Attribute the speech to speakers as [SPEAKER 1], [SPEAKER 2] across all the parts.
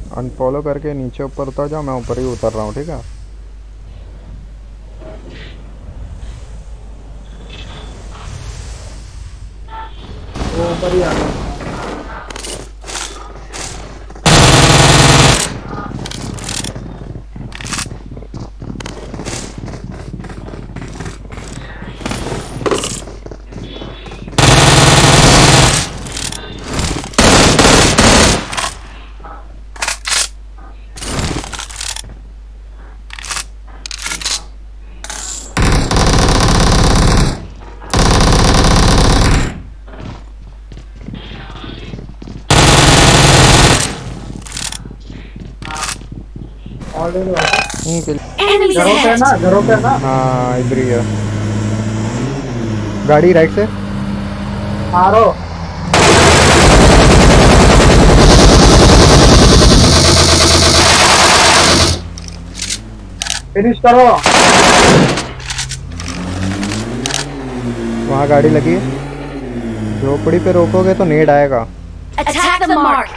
[SPEAKER 1] Unfollow करके नीचे ऊपर उतर जाओ, मैं ऊपर ही उतर रहा हूँ, ठीक है।
[SPEAKER 2] वो ऊपर ही आ गया। ऑलरेडी
[SPEAKER 3] Enemies
[SPEAKER 2] घरों पे है
[SPEAKER 3] ahead!
[SPEAKER 2] ना, घरों पे है ना।
[SPEAKER 1] हाँ इधर ही है गाड़ी, राइट से।
[SPEAKER 2] मारो। फिनिश करो।
[SPEAKER 1] वहाँ गाड़ी लगी है, झोपड़ी पे रोकोगे तो नेड आएगा।
[SPEAKER 3] Attack the mark!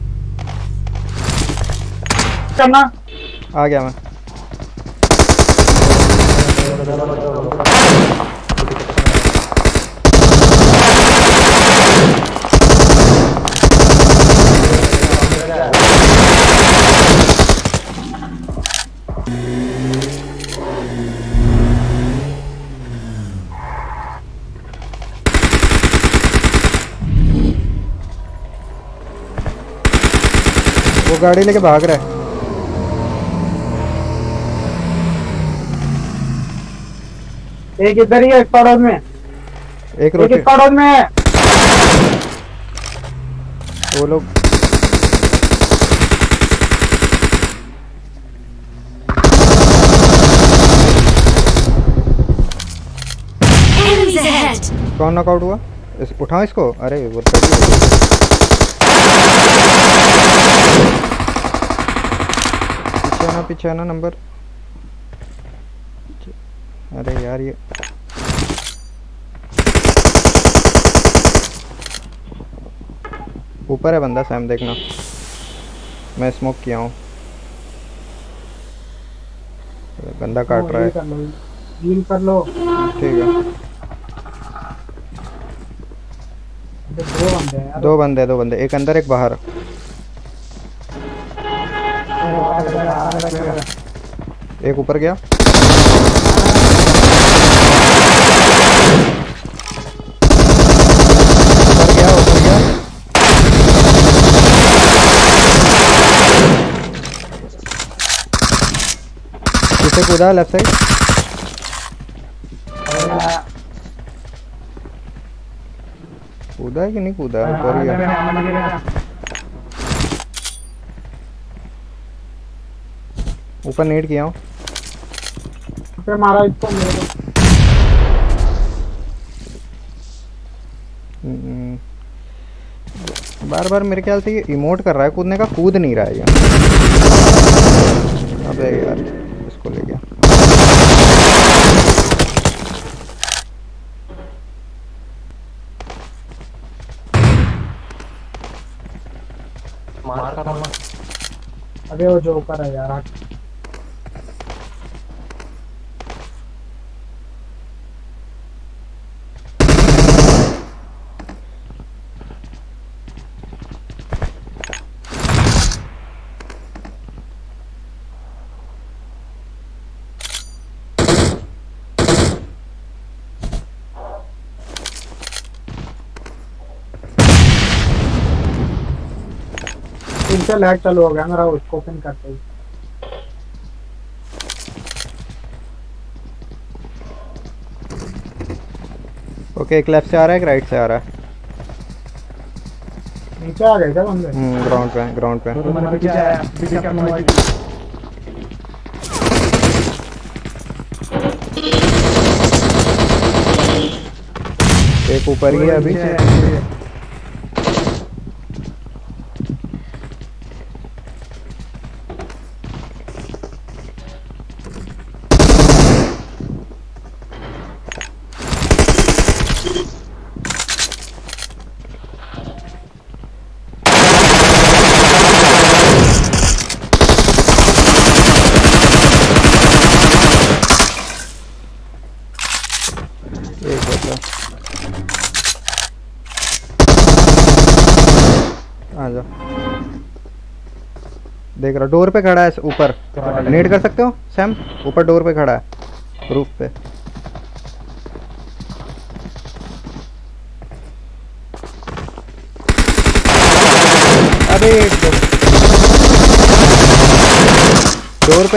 [SPEAKER 2] करना।
[SPEAKER 1] आ गया मैं। वो गाड़ी लेके भाग रहा है।
[SPEAKER 2] एक इधर ही है, एक पड़ोस में।
[SPEAKER 1] एक
[SPEAKER 2] एक
[SPEAKER 1] रोटी
[SPEAKER 2] इस पड़ोस में है।
[SPEAKER 1] वो लोग
[SPEAKER 3] Enemies ahead!
[SPEAKER 1] कौन नॉकआउट हुआ? उठाओ इसको। अरे वो पीछे आना नंबर। अरे यार ये ऊपर है बंदा, सैम देखना, मैं स्मोक किया हूँ। बंदा काट रहा है।
[SPEAKER 2] हील कर लो।
[SPEAKER 1] ठीक है।
[SPEAKER 2] दो बंदे हैं यार।
[SPEAKER 1] दो बंदे, एक अंदर एक बाहर। एक ऊपर गया। ऊपर गया। किसे कूदा लेफ्ट साइड? कूदा है कि नहीं कूदा? ऊपर ही है। ऊपर नेट किया हूँ।
[SPEAKER 2] मारा इसको मेरे को।
[SPEAKER 1] बार बार मेरे ख्याल से ये इमोट कर रहा है कूदने का, कूद नहीं रहा है ये। अबे यार इसको ले गया।
[SPEAKER 2] अबे वो जो ऊपर है यार। इनसे लैग चालू हो गया मेरा, उसको ओपन करते ही।
[SPEAKER 1] ओके, एक लेफ्ट से आ रहा है, एक राइट से आ रहा है।
[SPEAKER 2] नीचे आ गए क्या बंदे?
[SPEAKER 1] ग्राउंड पे, ग्राउंड पे। एक ऊपर ही है अभी। एक बचा। आ जा। देख रहा डोर पे खड़ा है ऊपर। नेट कर सकते हो सैम? ऊपर डोर पे खड़ा है रूफ पे। अबे डोर पे